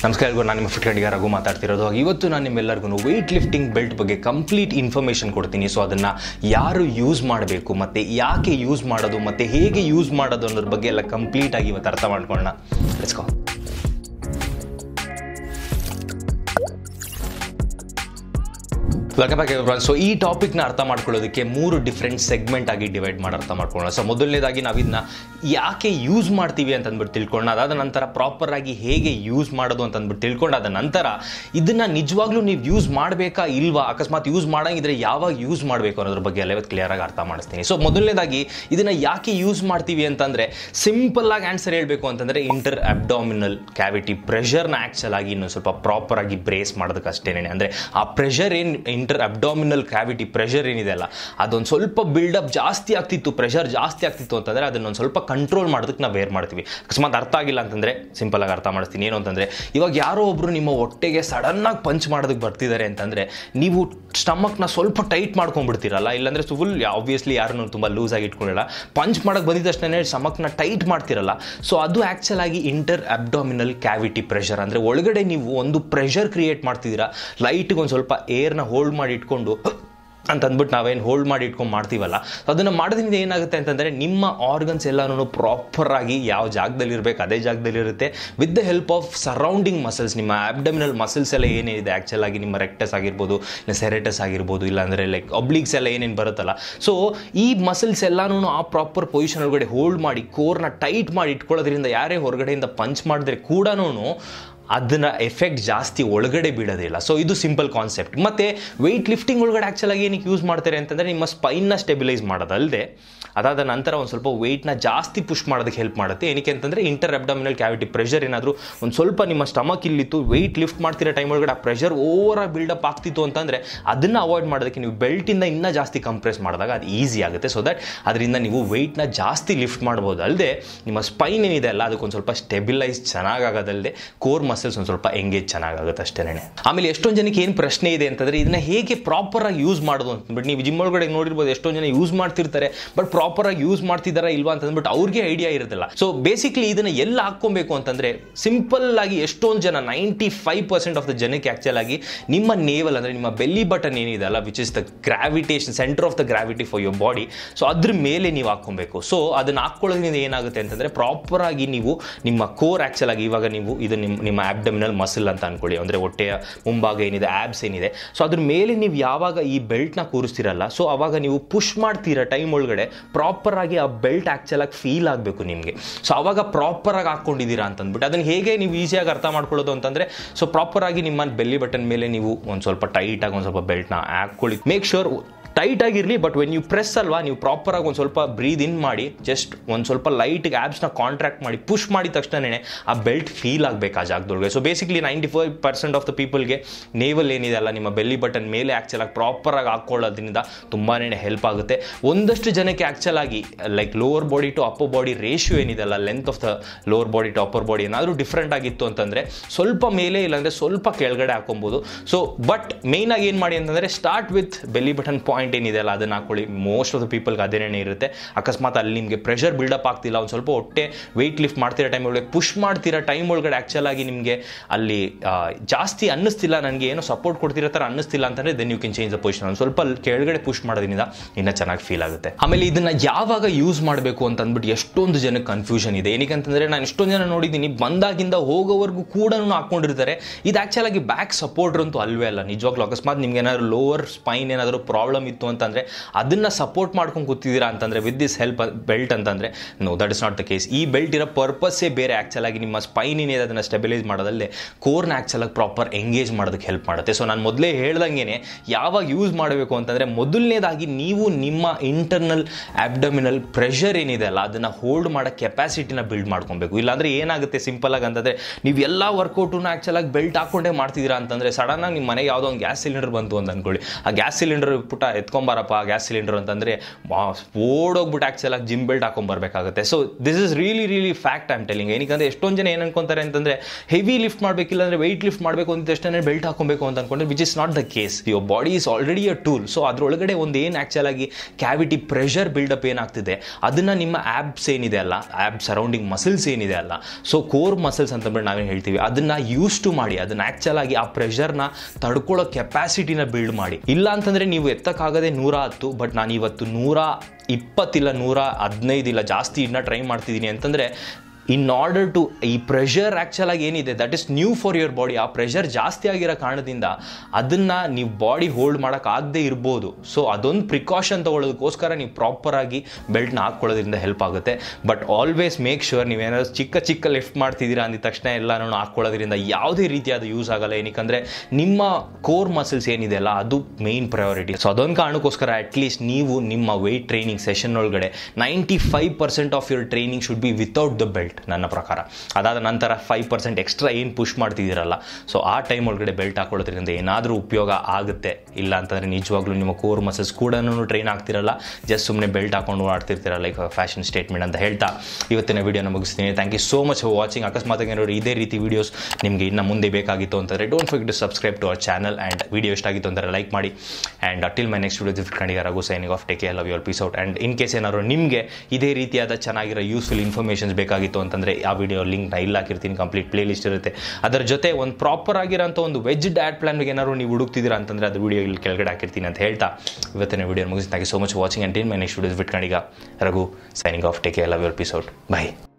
ನಮಸ್ಕಾರ ಎಲ್ಲರಿಗೂ, ನಾನು ನಿಮ್ಮ ಫಿಟ್ ಕಂಡಿಗ ರಘು ಮಾತಾಡ್ತಿರೋದು. ಇವತ್ತು ನಾನು ನಿಮ್ಮೆಲ್ಲರಿಗೂ ವೆಯ್ಟ್ ಲಿಫ್ಟಿಂಗ್ ಬೆಲ್ಟ್ ಬಗ್ಗೆ ಕಂಪ್ಲೀಟ್ ಇನ್ಫಾರ್ಮೇಷನ್ ಕೊಡ್ತೀನಿ. ಸೊ ಅದನ್ನು ಯಾರು ಯೂಸ್ ಮಾಡಬೇಕು ಮತ್ತು ಯಾಕೆ ಯೂಸ್ ಮಾಡೋದು ಮತ್ತು ಹೇಗೆ ಯೂಸ್ ಮಾಡೋದು ಅನ್ನೋದ್ರ ಬಗ್ಗೆ ಎಲ್ಲ ಕಂಪ್ಲೀಟಾಗಿ ಇವತ್ತು ಅರ್ಥ ಮಾಡ್ಕೊಳ್ಳೋಣ. Let's go. Welcome back everyone. So ಈ ಟಾಪಿಕ್ನ ಅರ್ಥ ಮಾಡ್ಕೊಳ್ಳೋದಕ್ಕೆ 3 ಡಿಫ್ರೆಂಟ್ ಸೆಗ್ಮೆಂಟ್ ಆಗಿ ಡಿವೈಡ್ ಮಾಡಿ ಅರ್ಥ ಮಾಡ್ಕೊಳ್ಳೋಣ. ಸೊ ಮೊದಲನೇದಾಗಿ ನಾವು ಇದನ್ನ ಯಾಕೆ ಯೂಸ್ ಮಾಡ್ತೀವಿ ಅಂತ ಅಂದ್ಬಿಟ್ಟು ತಿಳ್ಕೊಳ್ಳೋಣ. ಅದಾದ ನಂತರ ಪ್ರಾಪರ್ ಆಗಿ ಹೇಗೆ ಯೂಸ್ ಮಾಡೋದು ಅಂತ ಅಂದ್ಬಿಟ್ಟು ತಿಳ್ಕೊಂಡಾದ ನಂತರ ಇದನ್ನ ನಿಜವಾಗ್ಲೂ ನೀವು ಯೂಸ್ ಮಾಡಬೇಕಾ ಇಲ್ವಾ, ಅಕಸ್ಮಾತ್ ಯೂಸ್ ಮಾಡಂಗಿದ್ರೆ ಯಾವಾಗ ಯೂಸ್ ಮಾಡಬೇಕು ಅನ್ನೋದ್ರ ಬಗ್ಗೆ ಎಲ್ಲ ಇವತ್ತು ಕ್ಲಿಯರ್ ಆಗಿ ಅರ್ಥ ಮಾಡಿಸ್ತೀನಿ. ಸೊ ಮೊದಲನೇದಾಗಿ ಇದನ್ನ ಯಾಕೆ ಯೂಸ್ ಮಾಡ್ತೀವಿ ಅಂತಂದ್ರೆ ಸಿಂಪಲ್ ಆಗಿ ಆನ್ಸರ್ ಹೇಳಬೇಕು ಅಂತಂದ್ರೆ ಇಂಟರ್ ಅಬ್ಡಾಮಿನಲ್ ಕ್ಯಾವಿಟಿ ಪ್ರೆಷರ್ನ ಆಕ್ಚುಲ್ ಆಗಿ ಇನ್ನೊಂದು ಸ್ವಲ್ಪ ಪ್ರಾಪರ್ ಆಗಿ ಬ್ರೇಸ್ ಮಾಡೋದಕ್ಕೆ ಅಷ್ಟೇನೆ. ಅಂದ್ರೆ ಆ pressure inter abdominal cavity pressure ಏನಿದೆ ಅಲ್ಲ, ಅದೊಂದು ಸ್ವಲ್ಪ ಬಿಲ್ಡಪ್ ಜಾಸ್ತಿ ಆಗ್ತಿತ್ತು, ಪ್ರೆಷರ್ ಜಾಸ್ತಿ ಆಗ್ತಿತ್ತು ಅಂತಂದ್ರೆ ಅದನ್ನೊಂದು ಸ್ವಲ್ಪ ಕಂಟ್ರೋಲ್ ಮಾಡೋದಕ್ಕೆ ನಾವು ವೇರ್ ಮಾಡ್ತೀವಿ. ಅಕಸ್ಮಾತ್ ಅರ್ಥ ಆಗಿಲ್ಲ ಅಂತಂದ್ರೆ ಸಿಂಪಲ್ ಆಗಿ ಅರ್ಥ ಮಾಡಿಸ್ತೀನಿ. ಏನು ಅಂತಂದ್ರೆ, ಇವಾಗ ಯಾರೋ ಒಬ್ರು ನಿಮ್ಮ ಹೊಟ್ಟೆಗೆ ಸಡನ್ ಆಗಿ ಪಂಚ್ ಮಾಡೋದಕ್ಕೆ ಬರ್ತಿದ್ದಾರೆ ಅಂತಂದ್ರೆ ನೀವು ಸ್ಟಮಕ್ನ ಸ್ವಲ್ಪ ಟೈಟ್ ಮಾಡ್ಕೊಂಡ್ಬಿಡ್ತೀರಲ್ಲ, ಇಲ್ಲಾಂದ್ರೆ ಫುಲ್ ಆಬ್ವಿಯಸ್ಲಿ ಯಾರನ್ನು ತುಂಬ ಲೂಸ್ ಆಗಿ ಇಟ್ಕೊಂಡಿರಲ್ಲ, ಪಂಚ್ ಮಾಡಕ್ಕೆ ಬಂದಿದ್ದಷ್ಟೇ ಸ್ಟಮಕ್ನ ಟೈಟ್ ಮಾಡ್ತಿರಲ್ಲ. ಸೊ ಅದು ಆಕ್ಚುಲ್ ಆಗಿ ಇಂಟರ್ ಅಬ್ಡಾಮಿನಲ್ ಕ್ಯಾವಿಟಿ ಪ್ರೆಷರ್. ಅಂದ್ರೆ ಒಳಗಡೆ ನೀವು ಒಂದು ಪ್ರೆಷರ್ ಕ್ರಿಯೇಟ್ ಮಾಡ್ತಿದ್ದೀರಾ, ಲೈಟ್ಗೆ ಒಂದು ಸ್ವಲ್ಪ ಏರ್ನ ಹೋಲ್ಡ್ ಮಾಡಿ ಇಟ್ಕೊಂಡು ಅಂತ ಅಂದ್ಬಿಟ್ಟು ನಾವೇನು ಹೋಲ್ಡ್ ಮಾಡಿ ಇಟ್ಕೊಂಡು ಮಾಡ್ತೀವಲ್ಲ, ಅದನ್ನು ಮಾಡೋದ್ರಿಂದ ಏನಾಗುತ್ತೆ ಅಂತಂದರೆ ನಿಮ್ಮ ಆರ್ಗನ್ಸ್ ಎಲ್ಲನೂ ಪ್ರಾಪರ್ ಆಗಿ ಯಾವ ಜಾಗದಲ್ಲಿ ಇರಬೇಕು ಅದೇ ಜಾಗದಲ್ಲಿ ಇರುತ್ತೆ. With the help of surrounding muscles, ನಿಮ್ಮ ಅಬ್ಡಮಿನಲ್ ಮಸಲ್ಸ್ ಎಲ್ಲ ಏನೇನಿದೆ ಆ್ಯಕ್ಚುಲ್ ಆಗಿ ನಿಮ್ಮ ರೆಕ್ಟಸ್ ಆಗಿರ್ಬೋದು, ಇಲ್ಲ ಸೆರೆಟಸ್ ಆಗಿರ್ಬೋದು, ಇಲ್ಲಾಂದರೆ ಲೈಕ್ ಒಬ್ಲಿಗ್ಸ್ ಎಲ್ಲ ಏನೇನು ಬರುತ್ತಲ್ಲ, ಸೊ ಈ ಮಸಲ್ಸ್ ಎಲ್ಲನೂ ಆ ಪ್ರಾಪರ್ ಪೊಸಿಷನ್ ಒಳಗಡೆ ಹೋಲ್ಡ್ ಮಾಡಿ ಕೋರ್ನ ಟೈಟ್ ಮಾಡಿ ಇಟ್ಕೊಳ್ಳೋದ್ರಿಂದ ಯಾರೇ ಹೊರಗಡೆಯಿಂದ ಪಂಚ್ ಮಾಡಿದ್ರೆ ಕೂಡ ಅದನ್ನ ಎಫೆಕ್ಟ್ ಜಾಸ್ತಿ ಒಳಗಡೆ ಬೀಳೋದಿಲ್ಲ. ಸೊ ಇದು ಸಿಂಪಲ್ ಕಾನ್ಸೆಪ್ಟ್. ಮತ್ತೆ ವೆಯ್ಟ್ ಲಿಫ್ಟಿಂಗ್ ಒಳಗಡೆ ಆ್ಯಕ್ಚುಲ್ ಆಗಿ ಏನಕ್ಕೆ ಯೂಸ್ ಮಾಡ್ತಾರೆ ಅಂತಂದರೆ ನಿಮ್ಮ ಸ್ಪೈನ್ನ ಸ್ಟೆಬಿಲೈಸ್ ಮಾಡೋದಲ್ಲದೆ ಅದಾದ ನಂತರ ಒಂದು ಸ್ವಲ್ಪ ವೆಯ್ಟ್ನ ಜಾಸ್ತಿ ಪುಷ್ ಮಾಡೋದಕ್ಕೆ ಹೆಲ್ಪ್ ಮಾಡುತ್ತೆ. ಏನಕ್ಕೆ ಅಂತಂದರೆ ಇಂಟರ್ ಅಬ್ಡಮಿನಲ್ ಕ್ಯಾವಿಟಿ ಪ್ರೆಷರ್ ಏನಾದರೂ ಒಂದು ಸ್ವಲ್ಪ ನಿಮ್ಮ ಸ್ಟಮಕ್ ಇಲ್ಲಿತ್ತು, ವೆಯ್ಟ್ ಲಿಫ್ಟ್ ಮಾಡ್ತಿರೋ ಟೈಮ್ ಒಳಗಡೆ ಆ ಪ್ರೆಷರ್ ಓವರಾಗಿ ಬಿಲ್ಡಪ್ ಆಗ್ತಿತ್ತು ಅಂತಂದರೆ ಅದನ್ನು ಅವಾಯ್ಡ್ ಮಾಡೋದಕ್ಕೆ ನೀವು ಬೆಲ್ಟಿಂದ ಇನ್ನೂ ಜಾಸ್ತಿ ಕಂಪ್ರೆಸ್ ಮಾಡಿದಾಗ ಅದು ಈಸಿ ಆಗುತ್ತೆ. ಸೊ ದಟ್ ಅದರಿಂದ ನೀವು ವೆಯ್ಟ್ನ ಜಾಸ್ತಿ ಲಿಫ್ಟ್ ಮಾಡ್ಬೋದು. ಅಲ್ಲದೆ ನಿಮ್ಮ ಸ್ಪೈನ್ ಏನಿದೆ ಅಲ್ಲ ಅದಕ್ಕೊಂದು ಸ್ವಲ್ಪ ಸ್ಟೆಬಿಲೈಸ್ ಚೆನ್ನಾಗಾಗೋದಲ್ಲದೆ ಕೋರ್ ಮಸಲ್ಸ್ ಒಂದು ಸ್ವಲ್ಪ ಎಂಗೇಜ್ ಚೆನ್ನಾಗುತ್ತೆ ಅಷ್ಟೇನೆ. ಆಮೇಲೆ ಎಷ್ಟೊಂದು ಜನಕ್ಕೆ ಏನು ಪ್ರಶ್ನೆ ಇದೆ ಅಂತಂದರೆ ಇದನ್ನ ಹೇಗೆ ಪ್ರಾಪರ್ ಆಗಿ ಯೂಸ್ ಮಾಡೋದು ಅಂತಂದ್ಬಿಟ್ಟು ನೀವು ಜಿಮ್ ಒಳಗಡೆ ನೋಡಿರ್ಬೋದು, ಎಷ್ಟೊಂದು ಜನ ಯೂಸ್ ಮಾಡ್ತಿರ್ತಾರೆ ಬಟ್ ಪ್ರಾಪರ್ ಆಗಿ ಯೂಸ್ ಮಾಡ್ತಿದ್ದಾರಾ ಇಲ್ವಾ ಅಂತಂದ್ಬಿಟ್ಟು ಅವ್ರಿಗೆ ಐಡಿಯಾ ಇರೋದಿಲ್ಲ. ಸೊ ಬೇಸಿಕ್ಲಿ ಇದನ್ನ ಎಲ್ಲ ಹಾಕೊಬೇಕು ಅಂತಂದ್ರೆ ಸಿಂಪಲ್ ಆಗಿ ಎಷ್ಟೊಂದು ಜನ 95% ಆಫ್ ದ ಜನಕ್ಕೆ ಆಕ್ಚುಲ್ ಆಗಿ ನಿಮ್ಮ ನೇವಲ್ ಅಂದ್ರೆ ನಿಮ್ಮ ಬೆಲ್ಲಿ ಬಟನ್ ಏನಿದೆ ಅಲ್ಲ, which is the gravitation centre of the gravity for your body, so ಅದ್ರ ಮೇಲೆ ನೀವು ಹಾಕೊಬೇಕು. ಸೊ ಅದನ್ನ ಹಾಕೊಳ್ಳೋದ್ರಿಂದ ಏನಾಗುತ್ತೆ ಅಂತಂದ್ರೆ ಪ್ರಾಪರ್ ಆಗಿ ನೀವು ನಿಮ್ಮ ಕೋರ್ ಆಕ್ಚುಲ್ ಆಗಿ ಇವಾಗ ನೀವು ಇದು ನಿಮ್ಮ ಅಬ್ಡಮಿನಲ್ ಮಸಲ್ ಅಂತ ಅನ್ಕೊಳ್ಳಿ, ಅಂದ್ರೆ ಹೊಟ್ಟೆಯ ಮುಂಭಾಗ ಏನಿದೆ ಆಬ್ಸ್ ಏನಿದೆ, ಸೊ ಅದ್ರ ಮೇಲೆ ನೀವು ಯಾವಾಗ ಈ ಬೆಲ್ಟ್ನ ಕೂರಿಸ್ತಿರಲ್ಲ, ಸೊ ಅವಾಗ ನೀವು ಪುಷ್ ಮಾಡ್ತೀರಾ ಟೈಮ್ ಒಳಗಡೆ ಪ್ರಾಪರ್ ಆಗಿ ಆ ಬೆಲ್ಟ್ ಆಕ್ಚುಲ್ ಆಗಿ ಫೀಲ್ ಆಗಬೇಕು ನಿಮಗೆ. ಸೊ ಅವಾಗ ಪ್ರಾಪರ್ ಆಗಿ ಹಾಕೊಂಡಿದ್ದೀರಾ ಅಂತಂದ್ಬಿಟ್ಟು ಅದನ್ನ ಹೇಗೆ ನೀವು ಈಸಿಯಾಗಿ ಅರ್ಥ ಮಾಡ್ಕೊಳ್ಳೋದು ಅಂತಂದ್ರೆ, ಸೊ ಪ್ರಾಪರ್ ಆಗಿ ನಿಮ್ಮ ಬೆಲ್ಲಿ ಬಟನ್ ಮೇಲೆ ನೀವು ಒಂದು ಸ್ವಲ್ಪ ಟೈಟ್ ಆಗಿ ಒಂದು ಸ್ವಲ್ಪ ಬೆಲ್ಟ್ನ ಹಾಕೊಳ್ಳಿ. ಮೇಕ್ ಶೋರ್ ಟೈಟ್ ಆಗಿರಲಿ, ಬಟ್ ವೆನ್ ಯು ಪ್ರೆಸ್ ಅಲ್ವಾ ನೀವು ಪ್ರಾಪರ್ ಆಗಿ ಒಂದು ಸ್ವಲ್ಪ ಬ್ರೀದ್ ಇನ್ ಮಾಡಿ ಜಸ್ಟ್ ಒಂದು ಸ್ವಲ್ಪ ಲೈಟ್ಗೆ ಆಬ್ಸ್ನ ಕಾಂಟ್ರಾಕ್ಟ್ ಮಾಡಿ ಪುಷ್ ಮಾಡಿದ ತಕ್ಷಣನೇ ಆ ಬೆಲ್ಟ್ ಫೀಲ್ ಆಗಬೇಕು ಆ ಜಾಗದೊಳಗೆ. ಸೊ ಬೇಸಿಕ್ಲಿ 95% ಆಫ್ ದ ಪೀಪಲ್ಗೆ ನೇವಲ್ ಏನಿದೆ ಅಲ್ಲ ನಿಮ್ಮ ಬೆಲ್ಲಿ ಬಟನ್ ಮೇಲೆ ಆ್ಯಕ್ಚುಲ್ ಆಗಿ ಪ್ರಾಪರ್ ಆಗಿ ಹಾಕೊಳ್ಳೋದ್ರಿಂದ ತುಂಬಾ ಹೆಲ್ಪ್ ಆಗುತ್ತೆ. ಒಂದಷ್ಟು ಜನಕ್ಕೆ ಆ್ಯಕ್ಚುಲ್ ಆಗಿ like lower body to upper body ratio ಏನಿದೆ ಅಲ್ಲ, length of the lower body to upper body ಏನಾದರೂ ಡಿಫ್ರೆಂಟ್ ಆಗಿತ್ತು ಅಂತಂದರೆ ಸ್ವಲ್ಪ ಮೇಲೆ ಇಲ್ಲಾಂದರೆ ಸ್ವಲ್ಪ ಕೆಳಗಡೆ ಹಾಕೊಬೋದು. ಸೊ ಬಟ್ ಮೇಯ್ನ್ ಆಗಿ ಏನು ಮಾಡಿ ಅಂತಂದರೆ start with belly button point ಏನಿದೆ ಅಲ್ಲ ಅದನ್ನ ಹಾಕೊಳ್ಳಿ. ಮೋಸ್ಟ್ ಆಫ್ ದ ಪೀಪಲ್ಗೆ ಅದೇನೇ ಇರುತ್ತೆ. ಅಕಸ್ಮಾತ್ ಅಲ್ಲಿ ನಿಮಗೆ ಪ್ರೆಷರ್ ಬಿಲ್ಡಪ್ ಆಗ್ತಿಲ್ಲ, ಒಂದು ಸ್ವಲ್ಪ ಹೊಟ್ಟೆ ವೆಯ್ಟ್ ಲಿಫ್ಟ್ ಮಾಡ್ತಿರೋ ಟೈಮ್ ಒಳಗಡೆ ಪುಷ್ ಮಾಡ್ತಿರೋ ಟೈಮ್ ಒಳಗಡೆ ಆಕ್ಚುಲ್ ಆಗಿ ನಿಮಗೆ ಅಲ್ಲಿ ಜಾಸ್ತಿ ಅನ್ನಿಸ್ತಿಲ್ಲ, ನನಗೆ ಏನೋ ಸಪೋರ್ಟ್ ಕೊಡ್ತಿರೋ ಥರ ಅನ್ನಿಸ್ತಿಲ್ಲ ಅಂತಂದ್ರೆ then you can change the position. ಒಂದು ಸ್ವಲ್ಪ ಕೆಳಗಡೆ ಪುಷ್ ಮಾಡೋದ್ರಿಂದ ಇನ್ನೂ ಚೆನ್ನಾಗಿ ಫೀಲ್ ಆಗುತ್ತೆ. ಆಮೇಲೆ ಇದನ್ನ ಯಾವಾಗ ಯೂಸ್ ಮಾಡಬೇಕು ಅಂತ ಅಂದ್ಬಿಟ್ಟು ಎಷ್ಟೊಂದು ಜನಕ್ಕೆ ಕನ್ಫ್ಯೂಷನ್ ಇದೆ. ಏನಕ್ಕೆ ಅಂತಂದ್ರೆ ನಾನು ಎಷ್ಟೊಂದು ಜನ ನೋಡಿದ್ದೀನಿ ಬಂದಾಗಿಂದ ಹೋಗೋವರೆಗೂ ಕೂಡ ಹಾಕೊಂಡಿರ್ತಾರೆ. ಇದು ಆಕ್ಚುಲ್ ಆಗಿ ಬ್ಯಾಕ್ ಸಪೋರ್ಟರ್ ಅಂತೂ ಅಲ್ವೇ ಅಲ್ಲ ನಿಜವಾಗ್ಲೂ. ಅಕಸ್ಮಾತ್ ನಿಮ್ಗೆ ಏನಾದ್ರು ಲೋವರ್ ಸ್ಪೈನ್ ಏನಾದರೂ ಪ್ರಾಬ್ಲಮ್ ಇತ್ತು ಅಂತಂದ್ರೆ ಅದನ್ನ ಸಪೋರ್ಟ್ ಮಾಡ್ಕೊಂಡು ಕೂತಿದ್ದೀರಾ ಅಂತಂದ್ರೆ ವಿತ್ ದಿಸ್ ಹೆಲ್ಪ್ ಬೆಲ್ಟ್ ಅಂತಂದ್ರೆ no, that is not the case. ಈ ಬೆಲ್ಟ್ ಇರೋ ಪರ್ಪಸ್ಸೇ ಬೇರೆ. ಆಕ್ಚುಲ್ ಆಗಿ ನಿಮ್ಮ ಸ್ಪೈನ್ ಏನಿದೆ ಅದನ್ನ ಸ್ಟೆಬಿಲೈಸ್ ಮಾಡೋದಲ್ಲೇ ಕೋರ್ನ ಆಕ್ಚುಲ್ ಆಗಿ ಪ್ರಾಪರ್ ಎಂಗೇಜ್ ಮಾಡೋದಕ್ಕೆ ಹೆಲ್ಪ್ ಮಾಡುತ್ತೆ. ಸೊ ನಾನು ಮೊದಲೇ ಹೇಳ್ದಂಗೆ ಯಾವಾಗ ಯೂಸ್ ಮಾಡಬೇಕು ಅಂತಂದ್ರೆ ಮೊದಲನೇದಾಗಿ ನೀವು ನಿಮ್ಮ ಇಂಟರ್ನಲ್ ಅಬ್ಡಮಿನಲ್ ಪ್ರೆಷರ್ ಏನಿದೆ ಅಲ್ಲ ಅದನ್ನ ಹೋಲ್ಡ್ ಮಾಡೋ ಕೆಪಾಸಿಟಿನ ಬಿಲ್ಡ್ ಮಾಡ್ಕೊಬೇಕು. ಇಲ್ಲಾಂದ್ರೆ ಏನಾಗುತ್ತೆ ಸಿಂಪಲ್ ಆಗಿ ಅಂತಂದ್ರೆ ನೀವು ಎಲ್ಲ ವರ್ಕೌಟನ್ನು ಆಕ್ಚುಲ್ ಆಗಿ ಬೆಲ್ಟ್ ಹಾಕೊಂಡೇ ಮಾಡ್ತಿದ್ದೀರಾ ಅಂತಂದ್ರೆ ಸಡನ್ ಆಗಿ ನಿಮ್ಮ ಮನೆಗೆ ಯಾವುದೋ ಒಂದು ಗ್ಯಾಸ್ ಸಿಲಿಂಡರ್ ಬಂತು ಅಂತ ಅನ್ಕೊಳ್ಳಿ, ಆ ಗ್ಯಾಸ್ ಸಿಲಿಂಡರ್ ಪುಟ್ಟ ಎತ್ಕೊಂಬಾರಪ್ಪ ಗ್ಯಾಸ್ ಸಿಲಿಂಡರ್ ಅಂತಂದರೆ ಓಡೋಗ್ಬಿಟ್ಟು ಆ್ಯಕ್ಚುಲಾಗಿ ಜಿಮ್ ಬೆಲ್ಟ್ ಹಾಕೊಂಬರ್ಬೇಕಾಗುತ್ತೆ. So this is really fact I'm telling. ಏನಕ್ಕೆ ಎಷ್ಟೊಂದು ಜನ ಏನು ಅನ್ಕೊಂತಾರೆ ಅಂತಂದರೆ ಹೆವಿ ಲಿಫ್ಟ್ ಮಾಡಬೇಕಿಲ್ಲ ಅಂದರೆ ವೆಯ್ಟ್ ಲಿಫ್ಟ್ ಮಾಡಬೇಕು ಅಂತ ತಕ್ಷಣ ಬೆಲ್ಟ್ ಹಾಕೊಬೇಕು ಅಂತ ಅನ್ಕೊಂಡ್ರೆ which is not the case. Your body is already a tool. So ಅದರೊಳಗಡೆ ಒಂದು ಏನು ಆ್ಯಕ್ಚುಲಾಗಿ ಕ್ಯಾವಿಟಿ ಪ್ರೆಷರ್ ಬಿಲ್ಡಪ್ ಏನಾಗ್ತಿದೆ ಅದನ್ನು ನಿಮ್ಮ ಆ್ಯಬ್ಸ್ ಏನಿದೆ ಅಲ್ಲ, ಆ್ಯಬ್ ಸರೌಂಡಿಂಗ್ ಮಸಲ್ಸ್ ಏನಿದೆ ಅಲ್ಲ, ಸೊ ಕೋರ್ ಮಸಲ್ಸ್ ಅಂತಂದ್ಬಿಟ್ಟು ನಾವೇನು ಹೇಳ್ತೀವಿ ಅದನ್ನು ಯೂಸ್ ಟು ಮಾಡಿ, ಅದನ್ನು ಆ್ಯಕ್ಚುಲಾಗಿ ಆ ಪ್ರೆಷರ್ನ ತಡ್ಕೊಳ್ಳೋ ಕೆಪಾಸಿಟಿನ ಬಿಲ್ಡ್ ಮಾಡಿ. ಇಲ್ಲ ಅಂತಂದರೆ ನೀವು ಎತ್ತಕ್ಕಾಗದೆ 110, ಬಟ್ ನಾನು ಇವತ್ತು 120 ಇಲ್ಲ 115 ಇಲ್ಲ ಜಾಸ್ತಿ ಇನ್ನೂ ಟ್ರೈ ಮಾಡ್ತಿದ್ದೀನಿ ಅಂತಂದರೆ ಇನ್ ಆರ್ಡರ್ ಟು ಈ ಪ್ರೆಷರ್ ಆ್ಯಕ್ಚುಲಾಗಿ ಏನಿದೆ that is new for your body. ಆ ಪ್ರೆಷರ್ ಜಾಸ್ತಿ ಆಗಿರೋ ಕಾರಣದಿಂದ ಅದನ್ನು ನೀವು ಬಾಡಿ ಹೋಲ್ಡ್ ಮಾಡೋಕ್ಕಾಗದೇ ಇರ್ಬೋದು. ಸೊ ಅದೊಂದು ಪ್ರಿಕಾಷನ್ ತೊಗೊಳ್ಳೋದಕ್ಕೋಸ್ಕರ ನೀವು ಪ್ರಾಪರಾಗಿ ಬೆಲ್ಟ್ನ ಹಾಕ್ಕೊಳ್ಳೋದ್ರಿಂದ ಹೆಲ್ಪ್ ಆಗುತ್ತೆ. ಬಟ್ ಆಲ್ವೇಸ್ ಮೇಕ್ ಶ್ಯೂರ್ ನೀವೇನಾದ್ರು ಚಿಕ್ಕ ಲಿಫ್ಟ್ ಮಾಡ್ತಿದ್ದೀರಾ ಅಂದಿದ ತಕ್ಷಣ ಎಲ್ಲನೂ ಹಾಕ್ಕೊಳ್ಳೋದ್ರಿಂದ ಯಾವುದೇ ರೀತಿಯಾದ ಯೂಸ್ ಆಗಲ್ಲ. ಏನಕ್ಕೆ ನಿಮ್ಮ ಕೋರ್ ಮಸಲ್ಸ್ ಏನಿದೆ ಅಲ್ಲ ಅದು ಮೇನ್ ಪ್ರಯಾರಿಟಿ. ಸೊ ಅದೊಂದು ಕಾರಣಕ್ಕೋಸ್ಕರ ಅಟ್ಲೀಸ್ಟ್ ನೀವು ನಿಮ್ಮ ವೆಯ್ಟ್ ಟ್ರೈನಿಂಗ್ ಸೆಷನ್ ಒಳಗಡೆ 95% of your training should be without the belt ನನ್ನ ಪ್ರಕಾರ. ಅದಾದ ನಂತರ 5% ಎಕ್ಸ್ಟ್ರಾ ಏನು ಪುಷ್ ಮಾಡ್ತಿದ್ದೀರಲ್ಲ, ಸೊ ಆ ಟೈಮ್ ಒಳಗಡೆ ಬೆಲ್ಟ್ ಹಾಕೊಳ್ಳೋದ್ರಿಂದ ಏನಾದರೂ ಉಪಯೋಗ ಆಗುತ್ತೆ. ಇಲ್ಲ ಅಂತಂದರೆ ನಿಜವಾಗ್ಲೂ ನಿಮ್ಮ ಕೋರ್ ಮಸಲ್ಸ್ ಕೂಡ ಟ್ರೈನ್ ಆಗ್ತಿರಲ್ಲ, ಜಸ್ಟ್ ಸುಮ್ಮನೆ ಬೆಲ್ಟ್ ಹಾಕೊಂಡು ಆಡ್ತಿರ್ತೀರ ಲೈಕ್ ಫ್ಯಾಷನ್ ಸ್ಟೇಟ್ಮೆಂಟ್ ಅಂತ ಹೇಳ್ತಾ ಇವತ್ತಿನ ವಿಡಿಯೋನ ಮುಗಿಸ್ತೀನಿ. Thank you so much for watching. ಅಕಸ್ಮಾತ್ ಏನಾದ್ರು ಇದೇ ರೀತಿ ವೀಡಿಯೋಸ್ ನಿಮಗೆ ಇನ್ನು ಮುಂದೆ ಬೇಕಾಗಿತ್ತು ಅಂತಂದರೆ don't forget to subscribe to our channel and video ಇಷ್ಟ ಆಗಿತ್ತು ಅಂದರೆ ಲೈಕ್ ಮಾಡಿ. And till my next video Kannadiga Raghu signing off. Take care, love you all, peace out. And in case ಏನಾದ್ರು ನಿಮಗೆ ಇದೇ ರೀತಿಯಾದ ಚೆನ್ನಾಗಿರೋ ಯೂಸ್ಫುಲ್ ಇನ್ಫಾರ್ಮೇಷನ್ಸ್ ಬೇಕಾಗಿತ್ತು ಅಂತಂದರೆ ಆ ವಿಡಿಯೋ ಲಿಂಕ್ನ ಇಲ್ಲಿ ಹಾಕಿರ್ತೀನಿ. ಕಂಪ್ಲೀಟ್ ಪ್ಲೇ ಲಿಸ್ಟ್ ಇರುತ್ತೆ. ಅದರ ಜೊತೆ ಒಂದು ಪ್ರಾಪರ್ ಆಗಿರೋಂಥ ಒಂದು ವೆಜ್ ಡಯಟ್ ಪ್ಲಾನ್ಗೆ ಏನಾದ್ರು ನೀವು ಹುಡುಕ್ತಿದ್ದೀರಾ ಅಂತಂದರೆ ಅದು ವಿಡಿಯೋ ಇಲ್ಲಿ ಕೆಳಗಡೆ ಹಾಕಿರ್ತೀನಿ ಅಂತ ಹೇಳ್ತಾ ಇವತ್ತಿನ ವಿಡಿಯೋ ಮುಗಿಸಿ. Thank you so much watching and till my next videos Kannadiga Raghu signing off. Take care, love you all, peace out, by.